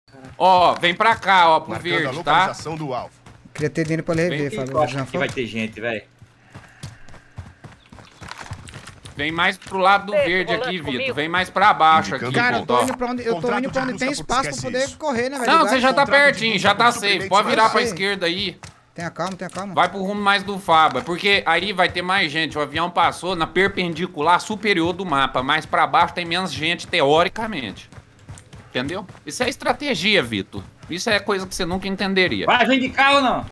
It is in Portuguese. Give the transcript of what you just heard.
Ó, vem pra cá, ó, pro Marcando a verde, tá? localização do alvo. Queria ter dele pra ele rever, Eu Fábio. acho Já que foi? vai ter gente, velho. Vem mais pro lado do verde aqui, Vitor. Vem mais pra baixo aqui, Indicando Cara, eu Vitor, tô ó. indo pra onde, eu tô Contrato indo pra de onde tem busca por espaço pra esquece poder isso. correr, né, velho? Não, Lugar. você já tá Contrato de pertinho, busca já tá por safe. suprimentos Pode virar mais pra safe. esquerda aí. Tenha calma, tenha calma. Vai pro rumo mais do Fábio, porque aí vai ter mais gente. O avião passou na perpendicular superior do mapa. Mais pra baixo tem menos gente, teoricamente. Entendeu? Isso é estratégia, Vitor. Isso é coisa que você nunca entenderia. Vai, vem de cá ou não?